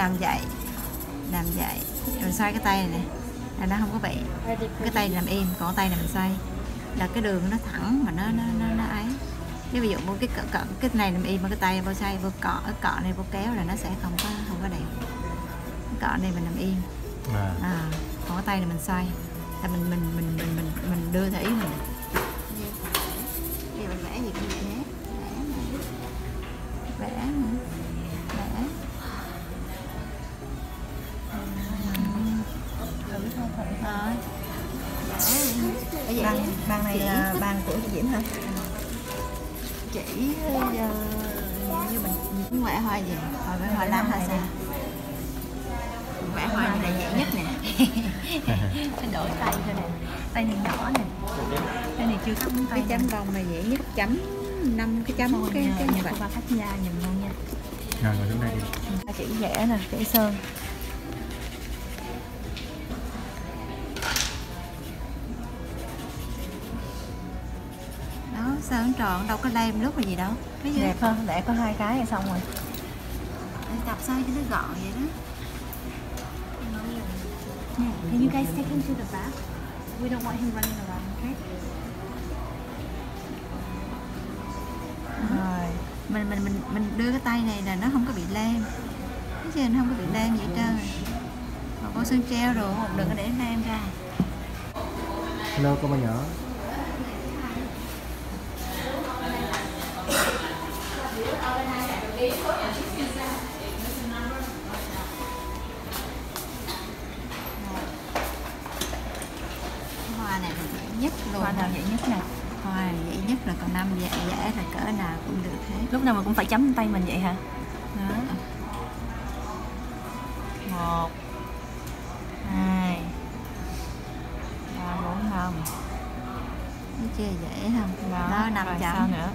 làm vậy rồi xoay cái tay này nè là nó không có bị cái tay làm im, còn tay này mình xoay là cái đường nó thẳng mà nó ấy. Chứ ví dụ một cái này làm im mà cái tay vô xoay vô cọ này vô kéo là nó sẽ không có đẹp. Cái cọ này mình làm im còn cái tay này mình xoay là mình đưa theo ý mình. Bây giờ mình vẽ gì cũng vậy hết, vẽ bàn này là bàn của chị Diễm hả? Chỉ như mình cũng vẽ hoa gì, vẽ hoa lá hay sao? Vẽ hoa này dễ nhất nè. Phải đổi tay thôi nè, tay này nhỏ nè, tay này chưa cắt tay. Cái chấm bông này dễ nhất, chấm 5 cái chấm cái như vậy. Ba cắt da nhìn ngon nha. Rồi ngồi xuống đây đi. Chỉ vẽ nè, chỉ sơn. Sơn tròn đâu có lem lúc là gì đâu. Đẹp hơn, để có 2 cái là xong rồi. Để tập xoay cho nó gọn vậy đó. Can you guys take him to the back? We don't want him running around, okay? Rồi, mình đưa cái tay này là nó không có bị lem. Cái trên không có bị lem gì hết trơn. Còn có sơn treo rồi, đừng có để lem ra. Hello con bà nhỏ. Hoa này là dễ nhất luôn. Hoa nào dễ nhất nè? Hoa này dễ nhất là còn 5 dễ là cỡ nào cũng được hết. Lúc nào mà cũng phải chấm tay mình vậy hả? Đó. 1 2 3 4 5. Thấy chưa, dễ không? Đó 5 chấm. Sao nữa?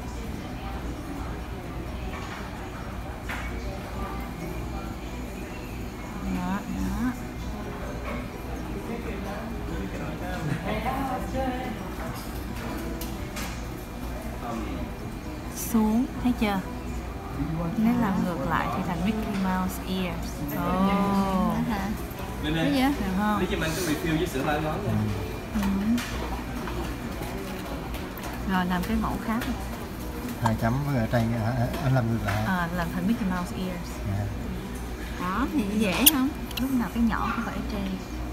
Đó. Xuống, thấy chưa? Nếu làm ngược lại thì thành Mickey Mouse ears. Thấy chưa? Được không? Lý cho anh cái refill với sữa lai món nha. Rồi làm cái mẫu khác. 2 chấm ở trên anh làm ngược lại. Làm thành Mickey Mouse ears. Đó thì dễ không? Lúc nào cái nhỏ cũng phải ở trên.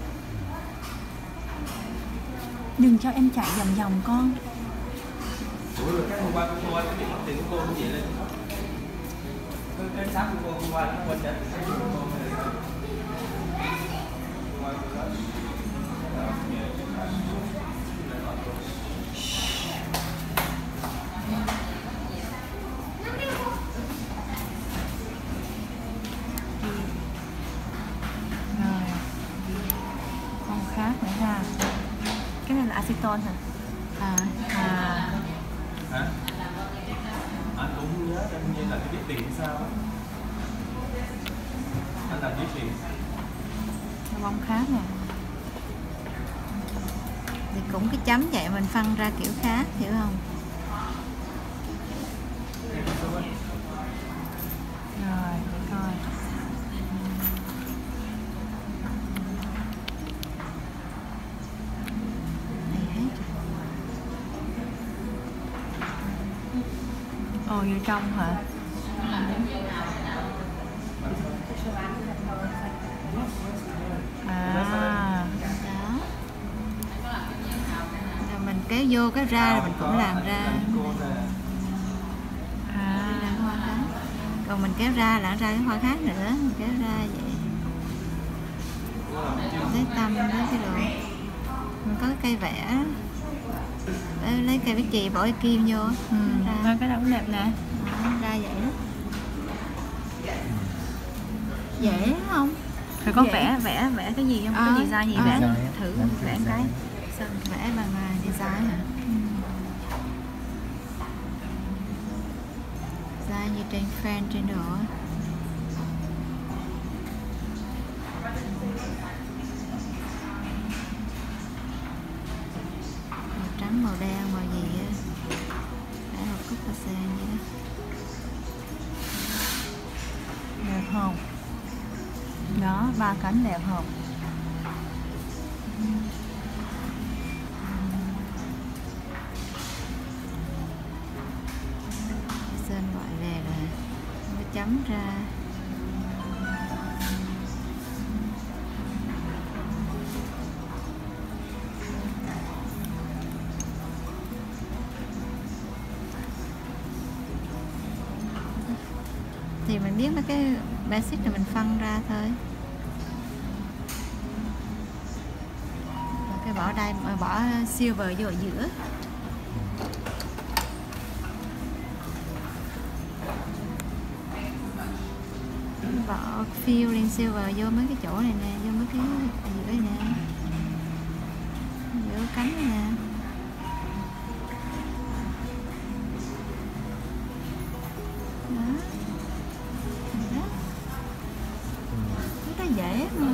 Đừng cho em chạy vòng vòng con. Ủa rồi cái hôm qua cái việc mất tiền của cô cũng vậy lên. Cái sáp của cô hôm qua nó quên trả tiền của cô. Con khác nữa ha. Cái này là acetone hả? Hả? Anh cũng không nhớ, anh như là cái viết tiền sao á. Anh làm viết tiền. Bông khác nè. Thì cũng cái chấm vậy mình phân ra kiểu khác, hiểu không? Rồi, để coi. Ồ, vô trong hả? Đó. Rồi mình kéo vô cái ra rồi mình cũng làm ra. Làm hoa khác. Còn mình kéo ra là ra cái hoa khác nữa, mình kéo ra vậy. Lấy tâm đó cái đồ. Mình có cái cây vẽ. Lấy cây viết chì bỏ cái kim vô. Ra cái đó cũng đẹp nè. Ra vậy đó. Dễ không? Rồi có vẽ cái gì không? Cái design gì vẽ thử vẽ cái. Sao vẽ bằng design hả? Design như trên fan trên đồ. Màu trắng, màu đen, màu gì á. Vẽ một cúc hoa sen vậy đó. Được không? Đó, 3 cánh đẹp không? Sơn gọi về là nó chấm ra. Thì mình biết mấy cái basic là mình phân ra thôi. Rồi cái bỏ silver vô ở giữa. Bỏ filling silver vô mấy cái chỗ này nè, vô mấy cái ở giữa này nè, giữa cánh này nè. Dễ mà.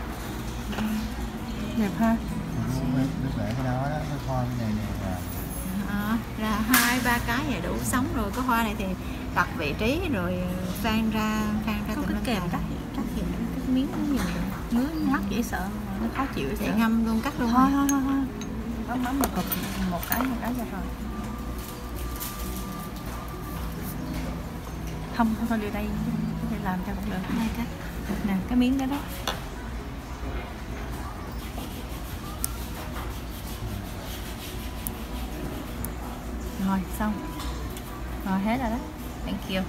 Đẹp ha. Nó vẽ cái đó đó, cái hoa này nè Ra 2-3 cái vậy đủ sống rồi. Cái hoa này thì đặt vị trí rồi phan ra Có cái kèm cắt gì cái miếng nó gì ngứa mắt dễ sợ, nó khó chịu để sẽ ngâm luôn, cắt luôn. thôi. Bấm một cái cho rồi. Không thôi đưa đây có thể làm cho cũng được. Hai cắt Nè cái miếng đó đó. Rồi xong. Rồi hết rồi đó. Thank you.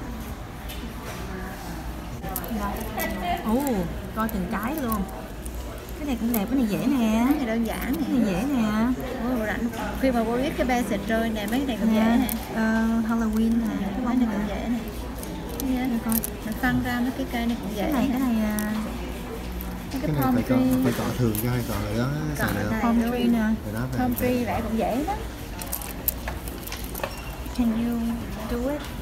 Rồi. Coi từng cái luôn. Cái này cũng đẹp, cái này dễ nè. cái này đơn giản Cái này dễ nè. Khi mà cô biết cái basic rồi nè, mấy cái này cũng dễ nè. Halloween nè. Cái bông này cũng dễ nè. Để coi. Mình phân ra mấy cái cây này cũng dễ. Cái này nè. cái cái palm này tree. phải cọ thường cho hay cọ rồi đó xài được không? Palm tree nè. Rồi đó Palm tree vẽ cũng dễ đó. Can you do it?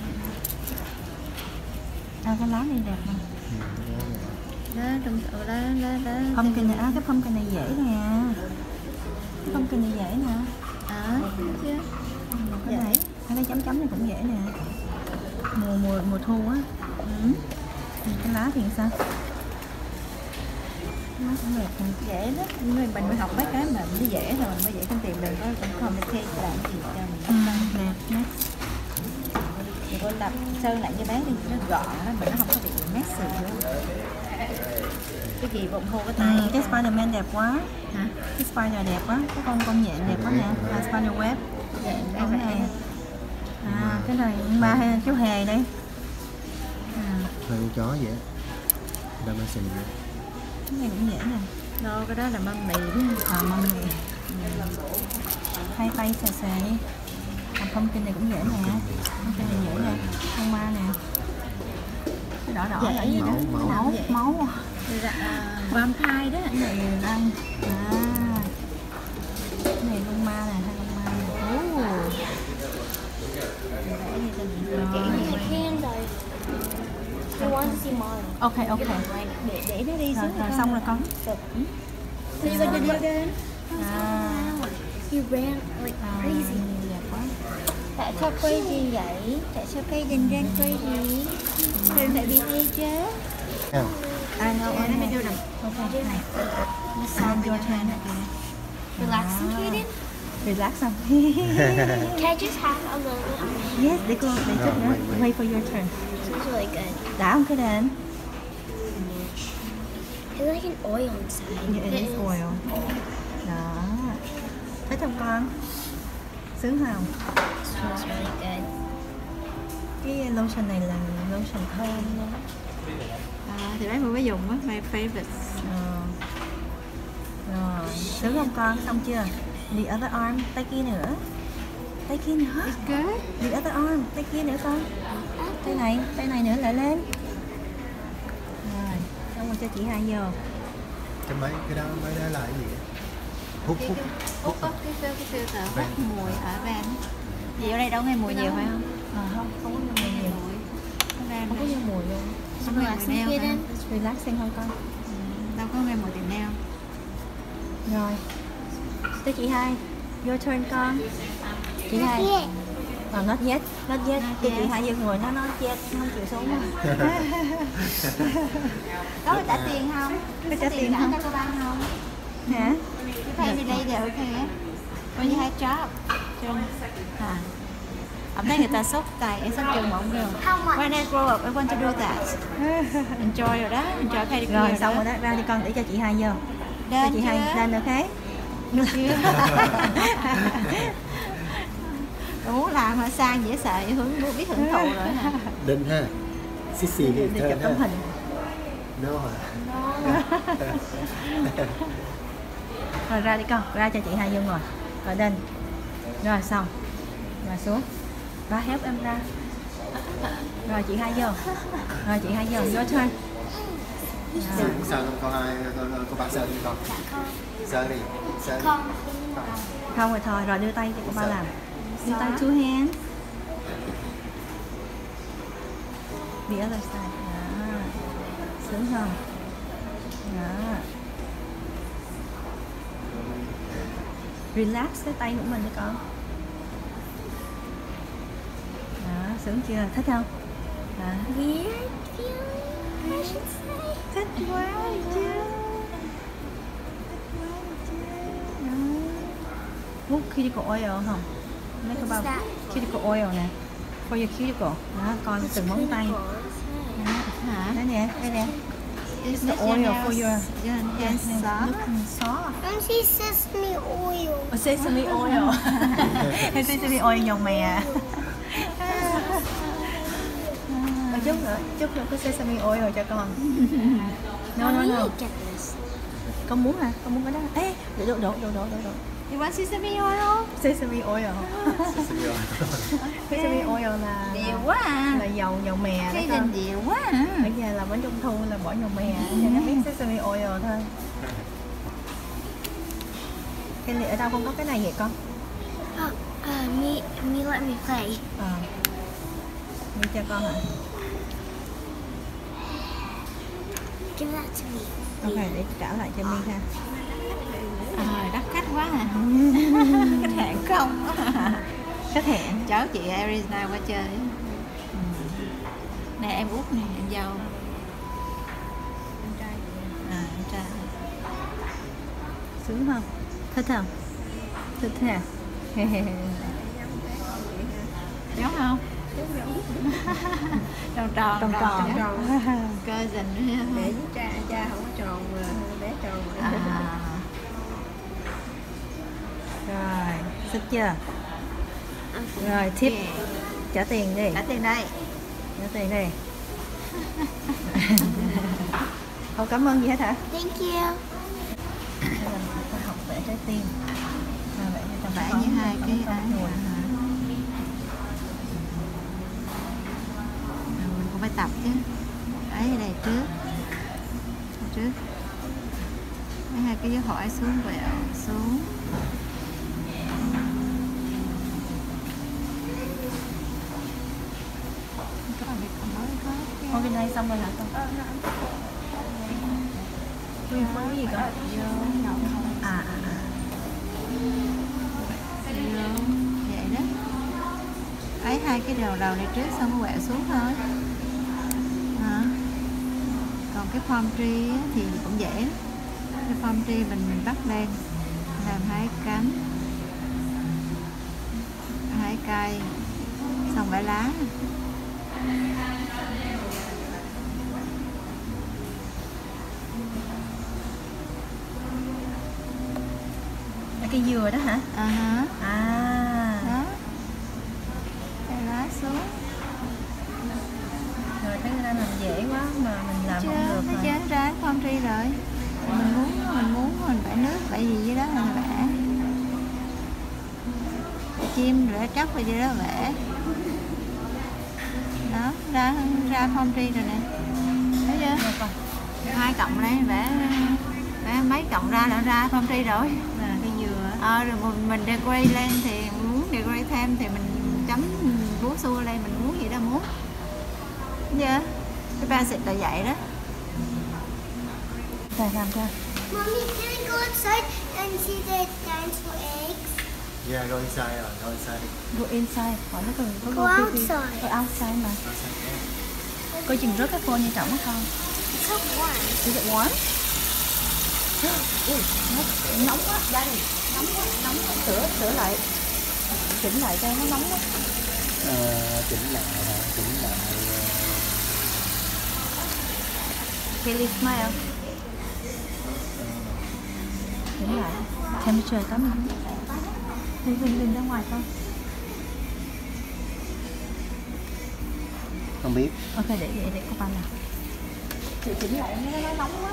Cái lá này đẹp nè. Đó, trong đó. Pumpkin này, cái pumpkin này dễ nè. Cái pumpkin này dễ nè. Thấy chưa? Cái này, cái chấm chấm này cũng dễ nè. Mùa thu á. Cái lá thì sao? Nó cũng đẹp nè. Dễ đó. Mình phải học mấy cái mà nó dễ rồi mình mới dễ trong tìm đừng có complicate làm gì cho mình. Đẹp, next. Thì cô lập sơn lại cho bé đi, nó gọn đó, mà nó không có bị messy nữa. Cái gì bụng hô cái tay. Cái Spiderman đẹp quá. Hả? Cái spider đẹp quá, cái con nhện đẹp quá nè. Spider web. Dạ, Cái này. Cái này ba chú hề đây. Hai con chó vậy Dalmatian vậy. Cái này cũng dễ nè. Đâu cái đó là mâm mì đó. Mâm này. Hai tay xè xè đi. Pumpkin này cũng dễ nè. Pumpkin này dễ nè. Con ma nè. Cái đỏ đỏ là gì đó? Máu. Vampire đó. Cái này đang. Cái này con ma nè, hai con ma nè. I can though. I want to see mine. Ok. Để nó đi xuống. Rồi xong rồi con. So you went to do again? You ran like crazy. Đẹp quá. Tại sao crazy vậy? Tại sao cây dành ra crazy? Đừng phải bị hay chứ. I know. Let me do them. Okay. Này. Xong your turn. Relaxing, Kaden? Relax xong. Can I just have a little bit on my hand? Yes, để chút nữa. Wait for your turn. This is really good. Đã không cái đèn? It's like an oil inside. It is oil. Đó. Thấy không con? Sướng không? Smells really good. Cái lotion này là lotion thơm luôn. Thì bé mới dùng á, my favorite. Rồi, sướng không con? Xong chưa? The other arm, tay kia nữa. Tay kia nữa. It's good. The other arm, tay kia nữa con. Tay này nữa lại lên. Rồi, xong rồi cho chị hai vô. Cái đó mấy đó là cái gì? Hút Cái filter hút mùi ở van. Vì ở đây đâu nghe mùi nhiều phải không? Không có mùi nhiều. Không có nhiều mùi luôn. Không có mùi neo phải không? Relaxing thôi con. Đâu có nghe mùi tiền neo. Rồi. Tới chị hai. Your turn con. Chị hai. Not yet. Cái chị Hai Dương ngồi nó nói yet, nó không chịu xuống. Có phải trả tiền không? Có trả tiền không? Cho cô ban không? Hả? You pay me later, okay? When you have job. À. Ông thấy người ta sốt tài, em sốt trường mà không được. When I grow up, I want to do that. Enjoy rồi đó, enjoy pay the Rồi xong rồi đó, ra đi con để cho chị Hai vô. Cho chị Hai lên được thế. Muốn làm mà sang dễ sợ, biết hưởng thụ rồi hả? Đinh ha. Sissy đi Đi chụp tấm hình. No hả? Rồi ra đi con, ra cho chị Hai vô ngồi. Rồi lên. Rồi xong. Rồi xuống. Ba help em ra. Rồi chị Hai vô. Rồi chị Hai vô, vô turn. Sao con hai cô ba sơn đi con. Sơn đi. Sơn. Không rồi thôi, rồi đưa tay cho cô ba làm. Đưa tay two hands. The other side. Đó. Sướng không? Đó. Relax cái tay của mình đi con. Đó, sướng chưa? Thích không? Đó. Weird feeling, I should say. Thích quá chưa? Múc cuticle oil không? Mấy cái bao cuticle oil nè. For your cuticle. Đó, coi từng móng tay. Hả? Đây nè, đây nè. Is The oil for your hands soft? looking soft. Don't see sesame oil. Sesame oil. Sesame oil dầu mè. Chút nữa cái sesame oil cho con. No. Get this. Con muốn hả? Con muốn cái đó? Ê, đổ. You want sesame oil? Sesame oil. Sesame oil là Nhiều quá à. là dầu mè đó Cái con. đình nhiều quá à. Ở nhà làm bánh trung thu là bỏ dầu mè cho nó biết sesame oil thôi. Cái này ở đâu không có cái này vậy con? Me let me play. Đi cho con hả? Give that to me. Ok, để trả lại cho Mi ha. Đắt khách quá à. Khách hàng không. Khách hẹn. Cháu chị Arizona qua chơi. Nè em út nè, em dâu. Em trai. Sướng không? Thích không? Thích hả? Giống không? Tròn. Cơ dình nữa. Để với cha không có tròn mà bé tròn. Rồi, thích chưa? Rồi, tip. Trả tiền đi. Trả tiền đây. Trả tiền đi. Không cảm ơn gì hết hả? Thank you. Đây là mình học vẽ trái tim. Vẽ cho Vẽ như hai cái người. Mình cũng phải tập chứ. Ấy đây trước. Mấy hai cái dấu hỏi xuống quẹo xuống. Con cái này xong rồi hả con? Nguyên phối gì con? Vậy đó. Ấy hai cái đầu này trước xong mới quẹo xuống thôi. Còn cái palm tree á, thì cũng dễ. Cái palm tree mình bắt lên làm hai cánh, hai cây, xong vẽ lá. Cái dừa đó hả? Đó. Vẽ lá xuống. Rồi thấy ra làm dễ quá mà mình làm không được Nó rồi. chết ra palm tree rồi. Mình muốn mình vẽ nước vẽ gì với đó mình vẽ. Chim rễ tróc rồi gì đó vẽ. Đó, ra palm tree rồi nè. Thấy chưa? Hai cộng đấy vẽ mấy cộng ra là ra palm tree rồi. Là cái dừa. Rồi mình decorate lên thì muốn decorate thêm thì mình chấm búa xua lên, mình muốn gì đó muốn. Thấy chưa? Cái basic là vậy đó. Rồi làm cho. Mommy, can I go outside and see the dinosaur eggs? Yeah, go inside rồi, go inside đi. Go inside. Hỏi nó có Go outside. Go outside mà. Outside, yeah. Coi chừng rớt cái phone như trọng không? It's so warm. Is it warm? Ui, nóng quá, Daddy. Nóng quá. Sửa lại. Chỉnh lại cho nó nóng quá. Chỉnh lại hả? Chỉnh lại. Kelly smile. Chỉnh lại. Temperature tắm. Đừng ra ngoài con. Không biết. Ok, để cô ba nào. Chị chỉnh lại nó nóng quá.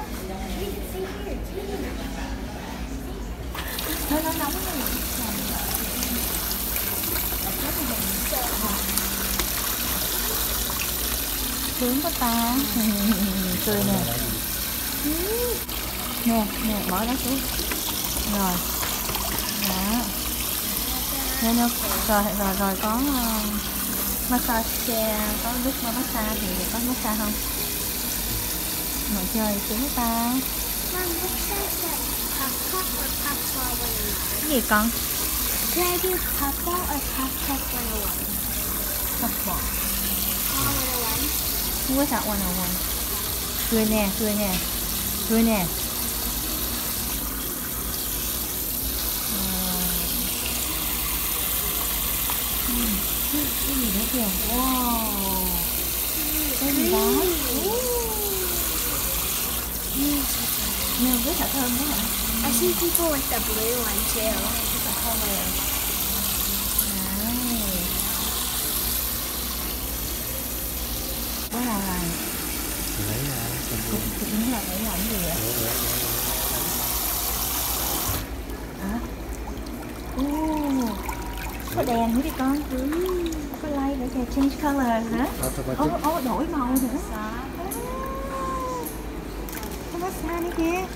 Nó nóng quá. Sướng quá ta. Cười nè. Nè, bỏ đó xuống. Rồi. Đó. Nè, rồi có massage chair, có lúc massage thì có massage không? Ngồi chơi sướng quá ta. Mom, what says that Papa or Papa 101? Cái gì con? Can I do Papa or Papa 101? Học bỏ. Papa 101? Không có sợ ngoài nào ngoài. Cười nè. Cái gì đó kìa. Wow. Cái gì đó. Nhiều rất là thơm đó hả? I see people with the blue one too. Quá là Lấy ra. cũng đúng là để làm gì vậy? Có đèn nữa đi con. Có light để kìa, change color hả? Đổi màu nữa. Có massage nữa kìa.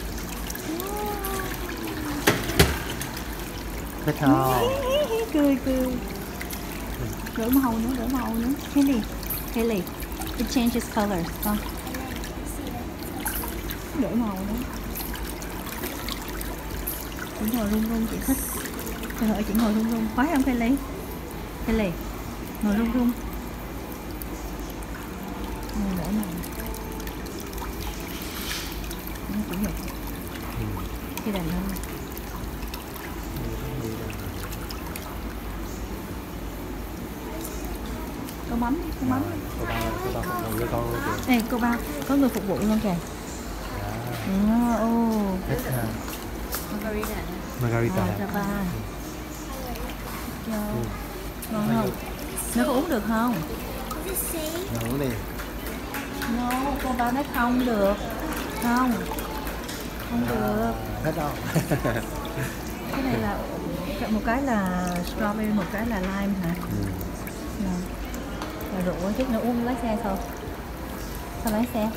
Thích không? Cười. Đổi màu nữa. Haley, it changes color, con. Đổi màu nữa. Chị ngồi rung chị thích. Trời ơi, chị ngồi rung khoái không Haley? Ngồi rung. Ngồi đổi màu. Nó cũng được. Cái đèn hơn. Cô mắm. Cô ba phục vụ với con luôn kìa. Ê, cô ba, có người phục vụ luôn kìa. Thích ha. Margarita. Cho ba. Ngon không? Nó có uống được không? Does it say? Uống đi. No, cô ba nói không được. Không được. Thích không? Cái này là một cái là strawberry, một cái là lime hả? Rồi rượu chút nữa uống lái xe thôi. Sao lái xe?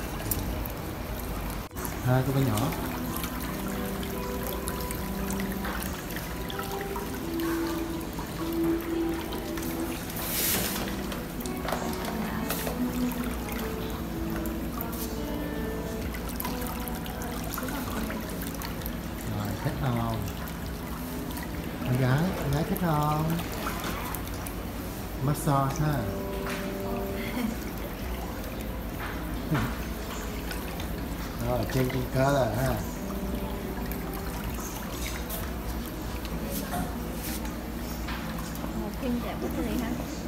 Hai cô bé nhỏ. Rồi, thích không? Con gái thích không? Massage ha. Rồi, changing color ha. Một phim đẹp quá cái này hả?